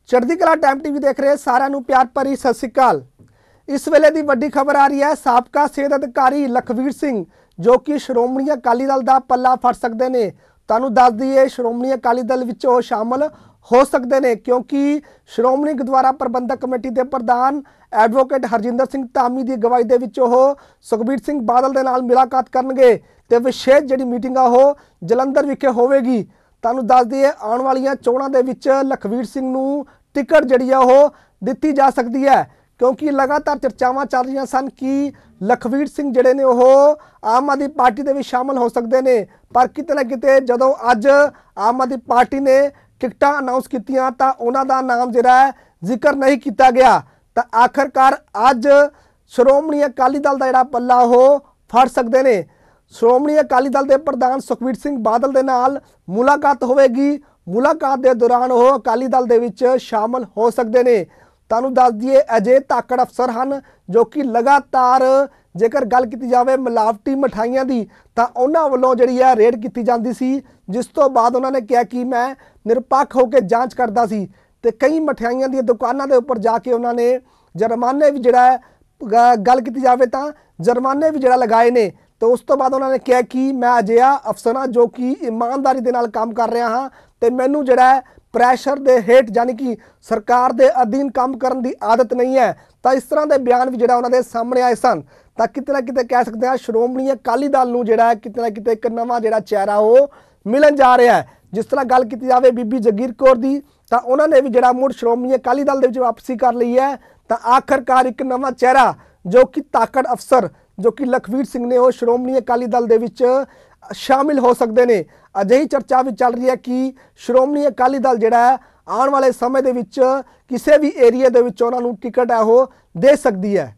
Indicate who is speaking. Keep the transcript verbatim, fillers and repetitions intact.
Speaker 1: चढ़दी कला time TV देख रहे सारिਆਂ ਨੂੰ प्यार भरी सत श्री अकाल। इस वेले की वड्डी खबर आ रही है, साबका सेहत अधिकारी लखवीर सिंह जो कि श्रोमणी अकाली दल का पल्ला फड़ सकते हैं। तुहानूं दस दईए श्रोमणी अकाली दल विच वो शामिल हो सकते हैं, क्योंकि श्रोमणी गुरुद्वारा प्रबंधक कमेटी के प्रधान एडवोकेट हरजिंदर सिंह धामी की अगवाई दे विच वो सुखबीर सिंह बादल के नाल मुलाकात करनगे ते विशेष जिहड़ी मीटिंग आ वो जलंधर विखे होवेगी। तुहानूं दस दईए आउण वालीआं चोणां दे विच लखवीर सिंह नूं टिकट जिहड़ी आ वो दित्ती जा सकती है, क्योंकि लगातार चर्चावां चल रही सन कि लखवीर सिंह जिहड़े ने वो आम आदमी पार्टी दे विच शामिल हो सकते हैं। पर किते ना किते जदों अज आम आदमी पार्टी ने टिकटां अनाउंस कीतियां तां उन्हां दा नाम जिहड़ा है जिक्र नहीं किया गया। तां आखिरकार अज श्रोमणी अकाली दल दा जिहड़ा पल्ला वो फड़ सकते हैं। श्रोमणी अकाली दल के प्रधान सुखबीर सिंह बादल के नाल मुलाकात होवेगी। मुलाकात के दौरान वो अकाली दल दे विच शामिल हो सकते हैं। तुहानूं दस दईए अजय धाकड़ अफसर हैं जो कि लगातार जेकर गल की जाए मिलावटी मिठाइयां की तो उन्होंने वालों जी है रेड की जाती सी, जिस तो बाद उन्होंने कहा कि मैं निरपक्ष होकर जांच करता सी ते कई मिठाइयां दी दुकानों के उपर जाके उन्होंने जुर्माने भी जोड़ा गल की जाए तो जुर्माने भी जोड़ा लगाए ने। तो उस तो बाद उन्होंने कहा कि मैं अजिहा अफसर हाँ जो कि ईमानदारी के नाल काम कर रहा हाँ तो मैनू जोड़ा प्रैशर के हेठ यानी कि सरकार के अधीन काम करने की आदत नहीं है। तो इस तरह के बयान भी जोड़ा उन्होंने सामने आए सन। तो किते ना किते कह सकते हैं श्रोमणी अकाली दल नूं जोड़ा किते ना किते एक नवां जोड़ा चेहरा वो मिलन जा रहा है। जिस तरह गल की जाए बीबी जगीर कौर दी तो उन्होंने भी जोड़ा मुड़ श्रोमणी अकाली दल दे विच वापसी कर ली है। तो आखिरकार एक नवां चेहरा जो कि ताकड़ अफसर जो कि लखवीर सिंह ने वो श्रोमणी अकाली दल दे विच शामिल हो सकते हैं। अजिही चर्चा भी चल रही है कि श्रोमणी अकाली दल जिहड़ा है आने वाले समय दे विच किसी भी एरिया दे विच उन्हां नूं टिकट है वो दे सकती है।